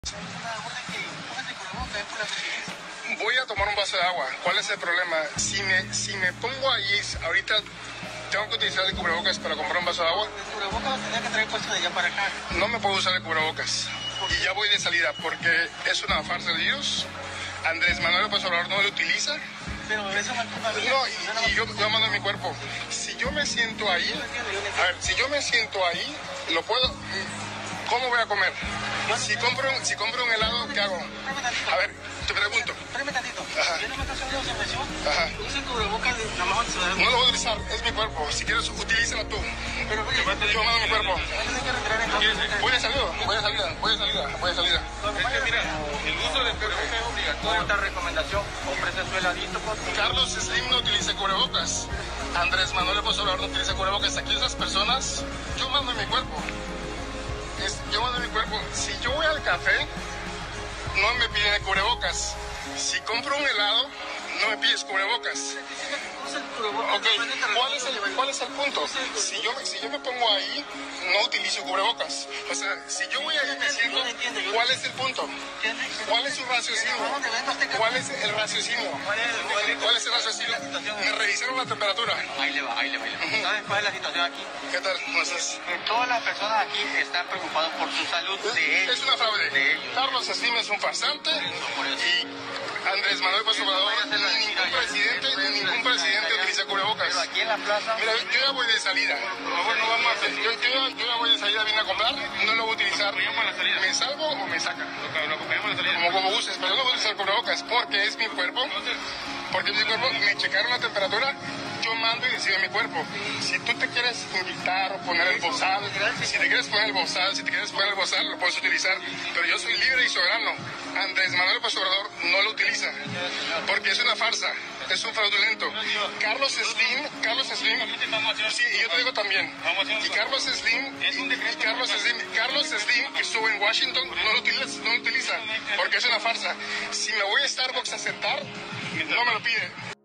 Voy a tomar un vaso de agua. ¿Cuál es el problema? Si me pongo ahí, ahorita tengo que utilizar el cubrebocas para comprar un vaso de agua. El cubrebocas lo tenía que traer puesto de allá para acá. No me puedo usar el cubrebocas. Y ya voy de salida porque es una farsa de Dios. Andrés Manuel López Obrador no lo utiliza. Pero eso no es culpa mía. No, y yo mando mi cuerpo. Si yo me siento ahí, a ver, si yo me siento ahí, lo puedo. ¿Cómo voy a comer? Si compro un helado, ¿qué hago? A ver, te pregunto. Espérame tantito. Ajá. Yo no me estoy haciendo observación. Ajá. Usa el cubrebocas de la mejor ciudad. No lo voy a utilizar, es mi cuerpo. Si quieres, utilízalo tú. Pero oye, Yo mando mi cuerpo. voy a tener que retirar entonces. Voy de salida. Es que mira, el uso del cubrebocas es obligatorio. Esta recomendación, ofrece su heladito, por favor. Carlos Slim no utiliza cubrebocas. Andrés Manuel López Obrador no utiliza cubrebocas. Aquí esas personas, yo mando mi cuerpo. Yo mando mi cuerpo. Si yo voy al café, no me piden el cubrebocas. Si compro un helado, no me pides cubrebocas. Usa el cubrebocas. Ok, ¿cuál es el punto? Si yo me pongo ahí, no utilizo cubrebocas. O sea, si yo voy ahí y me siento, ¿cuál es el punto? ¿Cuál es su raciocinio? ¿Cuál es el raciocinio? ¿Cuál es el raciocinio? Me revisaron la temperatura. Ahí le va. ¿Sabes cuál es la situación aquí? ¿Qué tal? ¿Cómo estás? Que todas las personas aquí están preocupadas por su salud de ellos. Es una fraude. De ellos. Carlos Slim es un farsante y Andrés Manuel López Obrador, ningún presidente utiliza cubrebocas. Pero aquí en la plaza... Mira, yo ya voy de salida. Por favor, no vamos a hacer. Yo ya voy de salida, vine a comprar, no lo voy a utilizar. ¿Me salvo o me saca? Lo acompañamos a la salida. Como gustes, pero no voy a utilizar cubrebocas porque es mi cuerpo. Porque mi cuerpo, me checaron la temperatura, yo mando y decido mi cuerpo. Si tú te quieres invitar o poner el bozal, si te quieres poner el bozal, lo puedes utilizar. Pero yo soy libre y soberano. Andrés Manuel López Obrador no lo utiliza porque es una farsa, es un fraudulento. Carlos Slim, sí, y yo te digo también. Y Carlos Slim, que estuvo en Washington, no lo utiliza porque es una farsa. Si me voy a Starbucks a sentar, no me lo pide.